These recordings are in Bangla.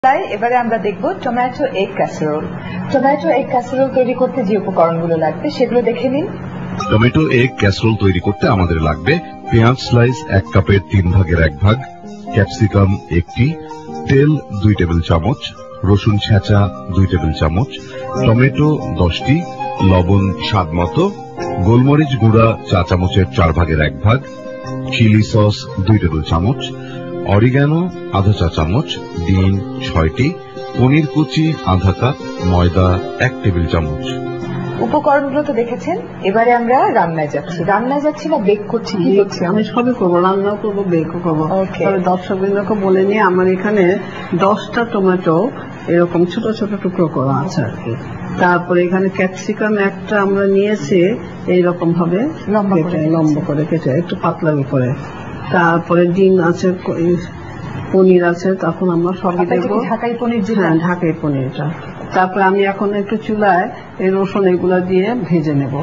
এবারে আমরা দেখব tomato egg casserole. Tomato egg casserole তৈরি করতে যে উপকরণগুলো লাগবে সেগুলো দেখে নিন। টমেটো এগ ক্যাসারোল তৈরি করতে আমাদের লাগবে পেঁয়াজ স্লাইস 1 কাপের 3 ভাগের 1 ভাগ, ক্যাপসিকাম 1টি, তেল 2 টেবিল চামচ, রসুন ছেঁচা 2 টেবিল চামচ, টমেটো 10টি, লবণ স্বাদ মতো, গোলমরিচ গুঁড়া চা চামচের 4 ভাগের 1 ভাগ, চিলি সস 2 টেবিল চামচ, অরিগানো আধা চা চামচ, ডিম 6টি, পনির কুচি আধা কাপ, ময়দা 1 টেবিল চামচ। উপকরণগুলো তো দেখেছেন, এবারে আমরা রান্নায় যাচ্ছি। রান্নায় যাচ্ছি না বেক করছি? কি করছি? আমি সবই করবো, রান্নাও করবো, বেকও করবো। তবে দর্শকবৃন্দকে বলে নিয়ে আমার এখানে 10টা টমেটো এরকম ছোট ছোট টুকরো করা আছে আর কি। তারপরে এখানে ক্যাপসিকাম একটা আমরা নিয়েছি এইরকম ভাবে লম্বা করে কেটে একটু পাতলা করে। তারপরে ডিম আছে, পনির আছে, তখন আমরা সবই দেবো। ঢাকাই পনির? হ্যাঁ, ঢাকাই পনিরটা। তারপরে আমি এখন একটু চুলায় এই রসুন এগুলো দিয়ে ভেজে নেব।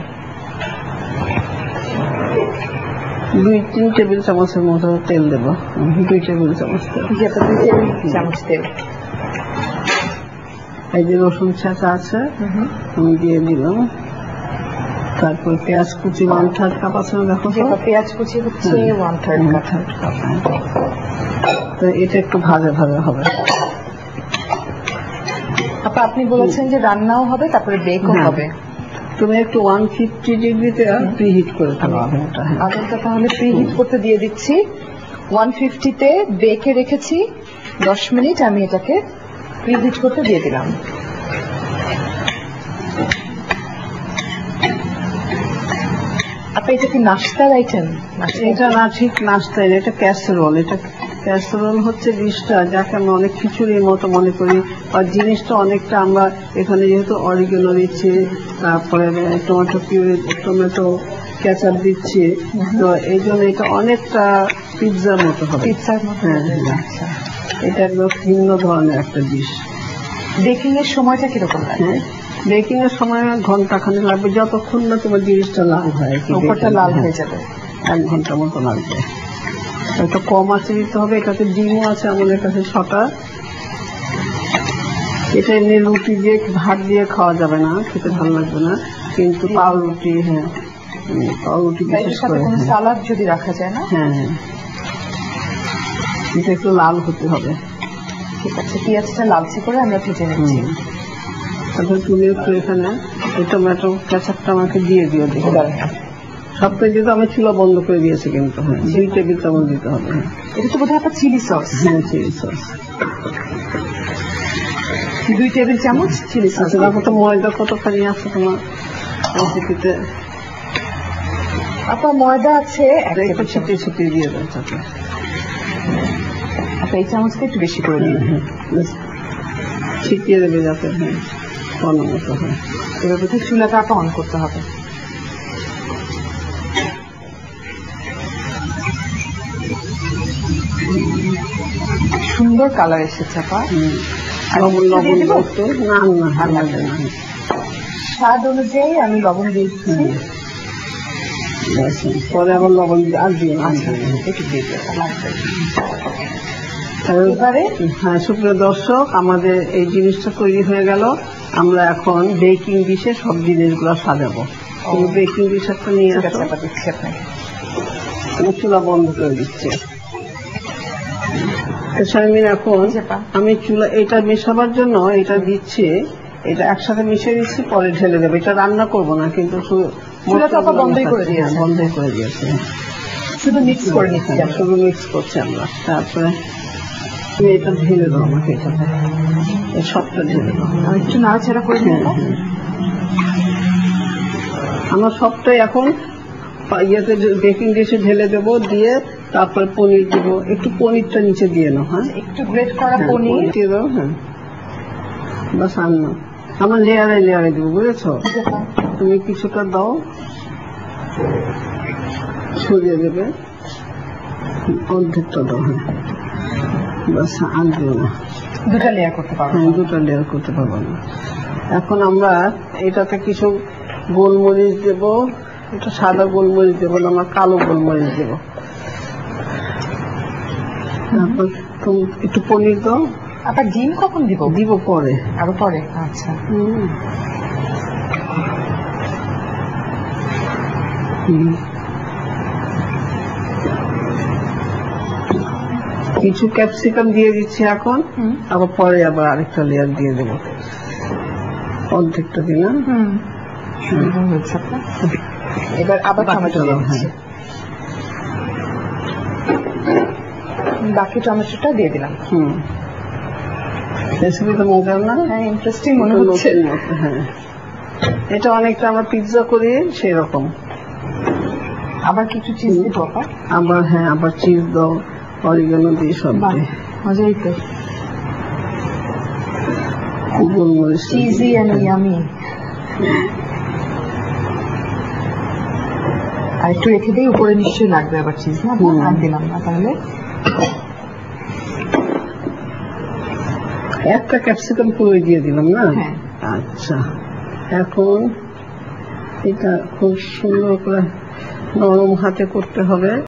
2-3 টেবিল চামচের মতো তেল দেব। 2 টেবিল চামচ তেল। এই যে রসুন ছেঁচা আছে আমি দিয়ে দিলাম। তারপর পেঁয়াজ কুচি 1/3 কাপ আছে, দেখো পেঁয়াজ কুচি হচ্ছে 1/3 কাপ। তো এটা একটু ভাজা ভাজা হবে। আপনি বলেছেন যে রান্নাও হবে তারপরে বেকও হবে। তুমি একটু 150 ডিগ্রিতে প্রিহিট করে ফেলো ওভেনটা। ওভেনটা তাহলে প্রিহিট করতে দিয়ে দিচ্ছি। 150-তে বেকে রেখেছি 10 মিনিট। আমি এটাকে প্রিহিট করতে দিয়ে দিলাম। আপনি এটা কি নাস্তার আইটেম? এটা না, ঠিক নাস্তা, এটা ক্যাসারোল। এটা ক্যাসারোল হচ্ছে ডিশটা যাকে আমরা অনেক খিচুড়ির মতো মনে করি, আর জিনিসটা অনেকটা আমরা এখানে যেহেতু অরিগানো দিচ্ছি, তারপরে টমেটো কেচাপ দিচ্ছি, তো এই জন্য এটা অনেকটা পিৎজার মতো হবে। পিৎজার মতো? হ্যাঁ, এটা একদম ভিন্ন ধরনের একটা ডিশ। বেকিং এর সময়টা কিরকম লাগে? বেকিং এর সময় ঘন্টাখানেক লাগবে, যতক্ষণ না তোমার জিনিসটা লাল হয়, উপরটা লাল হয়ে যাবে। 1 ঘন্টার মতো লাগবে। একটু কম আছে দিতে হবে। এটাতে ডিমও আছে আমাদের কাছে 6টা। এটা এমনি রুটি দিয়ে ভাত দিয়ে খাওয়া যাবে না, খেতে ভালো লাগবে না, কিন্তু পাউরুটি, হ্যাঁ পাউরুটি বিশেষ করে। সালাদ যদি রাখা যায় না? হ্যাঁ, এটা একটু লাল হতে হবে। ঠিক আছে, পেঁয়াজটা লালচে করে আমরা ভেজে নিচ্ছি। তারপরে তুমি একটু এখানে টমেটো কেচাপটা আমাকে দিয়ে দিও। দেখি সবটাই যেহেতু আমি চুলা বন্ধ করে দিয়েছি, কিন্তু 2 টেবিল চামচ দিতে হবে। এটা তো বোধহয় একটা চিলি সস। হ্যাঁ, চিলি সস 2 টেবিল চামচ চিলি সস। দেখো তো ময়দা কতখানি আছে তোমার রেসিপিতে। আপনার ময়দা আছে একটু ছিটিয়ে ছিটিয়ে দিয়ে দেন। এই চামচটা একটু বেশি করে দিন, ছিটিয়ে দেবে যাতে মতো হয়। এবার বোধহয় চুলাটা অন করতে হবে। সুন্দর কালার এসেছে। স্বাদ অনুযায়ী আমি লবণ দিয়েছি। পরে আবার লবণ আসবে। হ্যাঁ, সুপ্রিয় দর্শক, আমাদের এই জিনিসটা তৈরি হয়ে গেল। আমরা এখন বেকিং ডিশে সব জিনিসগুলো সাজাবো। বেকিং ডিশ একটা নিয়ে আসো। আমি চুলা বন্ধ করে দিচ্ছি। শারমিন, এখন আমি চুলা এটা মেশাবার জন্য এটা দিচ্ছি, এটা একসাথে মিশিয়ে দিচ্ছি, পরে ঢেলে দেবো। এটা রান্না করবো না, কিন্তু বন্ধই করে দিয়েছে, শুধু মিক্স করে নিচ্ছি, শুধু মিক্স করছি আমরা। তারপরে তুমি এটা ঢেলে দাও আমাকে, এটাতে সবটা ঢেলে দাও। একটু নাড়াচাড়া করে নেবো। আমরা সবটাই এখন ইয়েতে বেকিং ডিশে ঢেলে দেবো, দিয়ে তারপরে পনির দেবো। একটু পনিরটা নিচে দিয়ে নাও। হ্যাঁ, একটু গ্রেট করা পনির দিয়ে দাও। হ্যাঁ, বাস আনো। আমরা লেয়ারে লেয়ারে দেবো, বুঝেছো? তুমি কিছুটা দাও, ছড়িয়ে দেবে, অর্ধেকটা দাও। হ্যাঁ, বাস আর দিও না। 2টা লেয়ার করতে পারবো। 2টা লেয়ার করতে পারবো না। এখন আমরা এটাতে কিছু গোলমরিচ দেবো। এটা সাদা গোলমরিচ দেবো না, আমরা কালো গোলমরিচ দেবো। তারপর একটু পনির দাও। আবার ডিম কখন দিব? দিব পরে। আরো পরে? আচ্ছা। কিছু ক্যাপসিকাম দিয়ে দিচ্ছি এখন, আবার পরে আবার আরেকটা লেয়ার দিয়ে দেবো, অর্ধেকটা দিলাম। এবার আবার টমেটো দিচ্ছি, বাকি টমেটোটা দিয়ে দিলাম। রেসিপিটা মজার না? হ্যাঁ, ইন্টারেস্টিং মনে হচ্ছে। হ্যাঁ, এটা অনেকটা আমরা পিৎজা করি সেই রকম। আবার কিছু চিজ দিব আবার? হ্যাঁ, আবার চিজ দাও, অরিগানো দিয়ে সব দিয়ে। মজাই তো, গোলমরিচ, চিজি এন্ড ইয়ামি। আর একটু রেখে দিই, উপরে নিশ্চয়ই লাগবে আবার চিজ, না? আর দিলাম না তাহলে। একটা ক্যাপসিকাম পুরো দিয়ে দিলাম না? হ্যাঁ। আচ্ছা, এখন এটা খুব সুন্দর করে নরম হাতে করতে হবে।